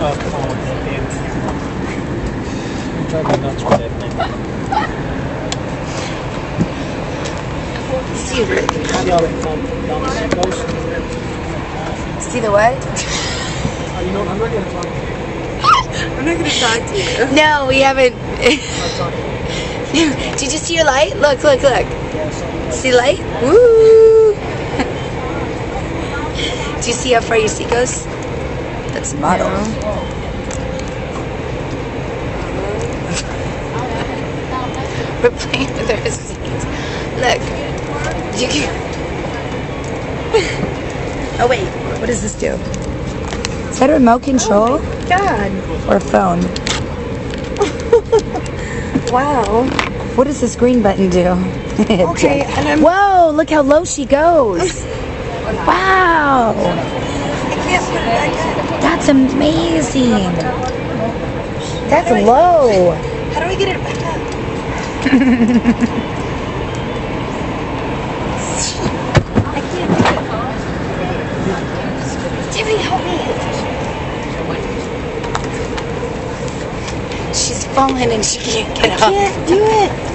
Oh, come on, man. I'm driving nuts with that thing. See See how they come down the coast? See the what? You know, I'm not going to talk to you. I'm not gonna talk to you. No, we haven't. Did you see your light? Look, look, look. See the light? Woo! Do you see how far your seat goes? That's model. We're playing with our seats. Look. You can... Oh wait, what does this do? Is that a remote control? Oh God. Or a phone? Wow. What does this green button do? Okay, and I'm... Whoa, look how low she goes. Wow. I can't put it back in. That's amazing. That's low. How do I get it back up? I can't do it. Jimmy, help me. She's fallen and she can't get up. I can't do it.